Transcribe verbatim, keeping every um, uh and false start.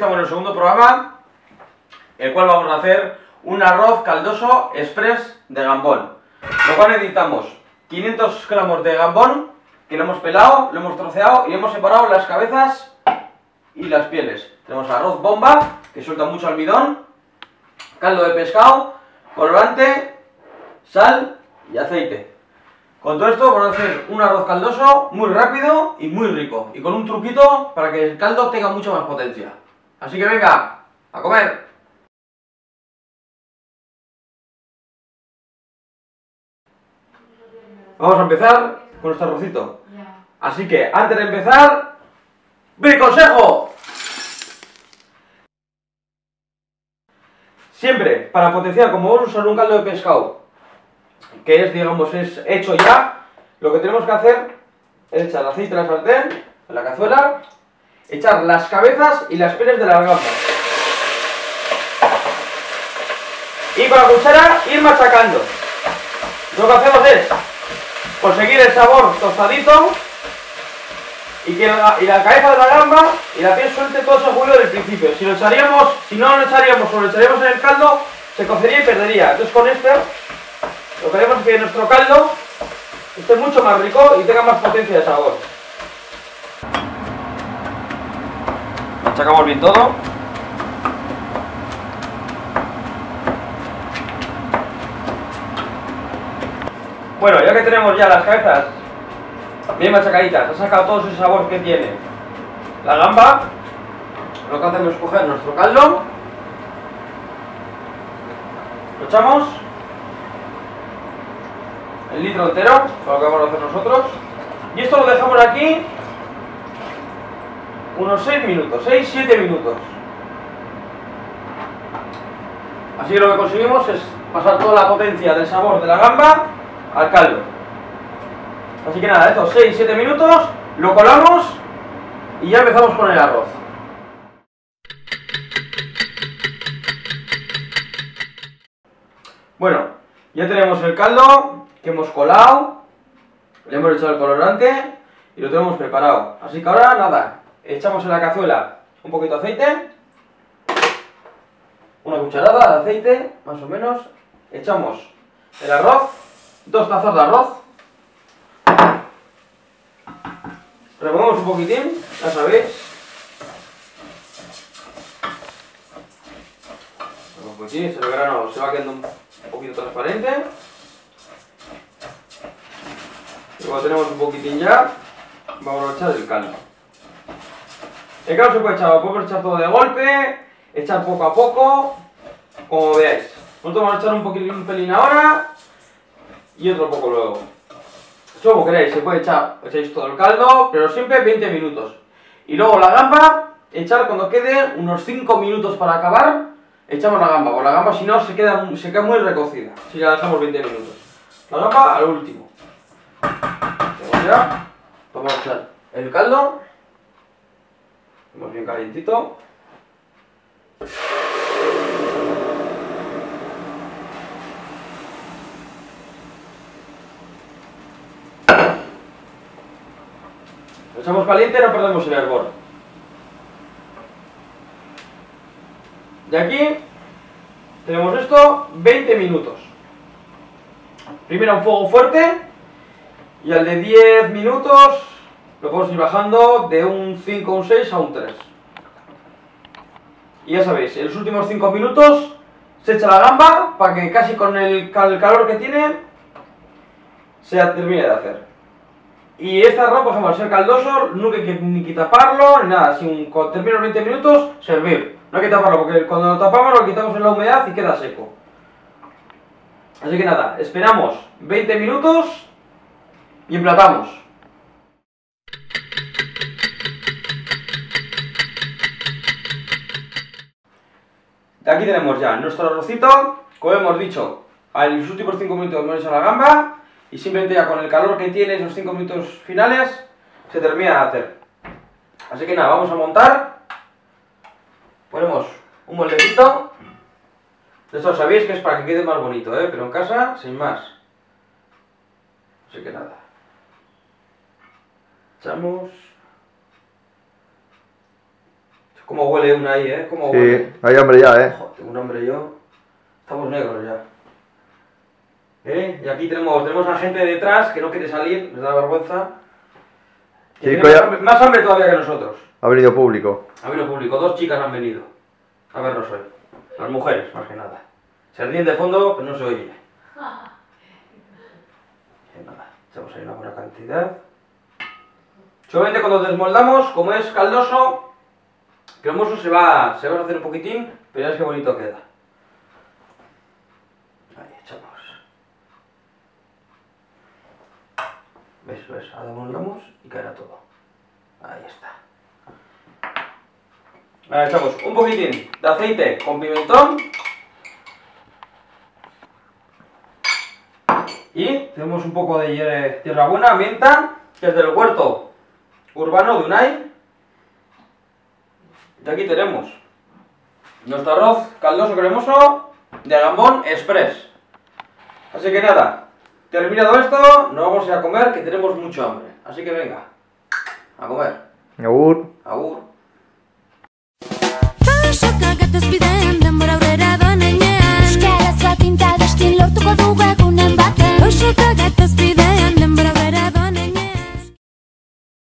estamos en el segundo programa, el cual vamos a hacer un arroz caldoso express de gambón. Lo cual necesitamos quinientos gramos de gambón, que lo hemos pelado, lo hemos troceado y hemos separado las cabezas y las pieles. Tenemos arroz bomba, que suelta mucho almidón, caldo de pescado, colorante, sal y aceite. Con todo esto vamos a hacer un arroz caldoso muy rápido y muy rico, y con un truquito para que el caldo tenga mucha más potencia. Así que venga, a comer. Vamos a empezar con nuestro arrocito. Así que antes de empezar, ¡mi consejo! Siempre, para potenciar, como vamos a usar un caldo de pescado que es, digamos, es hecho ya, lo que tenemos que hacer es echar aceite en la sartén, en la cazuela, echar las cabezas y las pieles de las gambas y con la cuchara ir machacando. Lo que hacemos es conseguir el sabor tostadito y que la, y la cabeza de la gamba y la piel suelte todo ese jugo del principio. Si lo echaríamos, si no lo echaríamos o lo echaríamos en el caldo, se cocería y perdería. Entonces con esto lo que haremos es que nuestro caldo esté mucho más rico y tenga más potencia de sabor. Machacamos bien todo. Bueno, ya que tenemos ya las cabezas bien machacaditas, ha sacado todo ese sabor que tiene la gamba, lo que hacemos es coger nuestro caldo, lo echamos, el litro entero, lo que vamos a hacer nosotros, y esto lo dejamos aquí unos seis minutos, seis siete minutos. Así que lo que conseguimos es pasar toda la potencia del sabor de la gamba al caldo. Así que nada, estos seis siete minutos lo colamos y ya empezamos con el arroz. Bueno, ya tenemos el caldo que hemos colado, le hemos echado el colorante y lo tenemos preparado. Así que ahora nada, echamos en la cazuela un poquito de aceite, una cucharada de aceite, más o menos, echamos el arroz, dos tazas de arroz, removemos un poquitín, ya sabéis, un poquitín, el grano se va quedando un poquito transparente. Y cuando tenemos un poquitín ya, vamos a echar el caldo. El caldo se puede echar, lo podemos echar todo de golpe, echar poco a poco, como veáis. Nosotros vamos a echar un poquitín, un pelín ahora y otro poco luego. Esto como queréis, se puede echar, echáis todo el caldo, pero siempre veinte minutos. Y luego la gamba, echar cuando quede unos cinco minutos para acabar, echamos la gamba, porque la gamba si no se queda, se queda muy recocida, si la dejamos veinte minutos. La gamba al último. Ya, vamos a echar el caldo, vamos bien calientito. Lo echamos caliente y no perdemos el hervor. De aquí tenemos esto veinte minutos. Primero un fuego fuerte y al de diez minutos lo podemos ir bajando de un cinco, un seis a un tres. Y ya sabéis, en los últimos cinco minutos se echa la gamba para que casi con el, cal el calor que tiene se termine de hacer. Y este arroz, por ejemplo, al ser caldoso, nunca hay que ni que taparlo ni nada. Si un, cuando termine los veinte minutos, servir. No hay que taparlo porque cuando lo tapamos lo quitamos en la humedad y queda seco. Así que nada, esperamos veinte minutos y emplatamos. De aquí tenemos ya nuestro arrocito, como hemos dicho, a los últimos cinco minutos hemos hecho la gamba y simplemente ya con el calor que tiene esos cinco minutos finales se termina de hacer. Así que nada, vamos a montar, ponemos un moldecito, de esto sabéis que es para que quede más bonito, ¿eh? Pero en casa, sin más. Así que nada, echamos, Cómo huele una ahí, ¿eh? Cómo Sí, huele. hay hambre ya, ¿eh? Joder, tengo un hambre yo. Estamos negros ya. ¿Eh? Y aquí tenemos, tenemos a gente detrás que no quiere salir, les da vergüenza. Que Chico, tiene ya- más, hambre, más hambre todavía que nosotros. Ha venido público. Ha venido público, dos chicas han venido. A vernos hoy. Las mujeres, más que nada. Se ríen de fondo, pero no se oye. Y nada, echamos ahí una buena cantidad. Solamente cuando desmoldamos, como es caldoso, cremoso se va, se va a hacer un poquitín, pero ya es que bonito queda. Ahí echamos. ¿Ves? ¿Ves? Ahora desmoldamos y caerá todo. Ahí está. Ahora echamos un poquitín de aceite con pimentón. Y tenemos un poco de hier- hierbabuena, menta, que es del huerto urbano de Unai. Y aquí tenemos nuestro arroz caldoso cremoso de Gambón Express. Así que nada, terminado esto, nos vamos a ir a comer, que tenemos mucho hambre. Así que venga, a comer. Agur. Agur.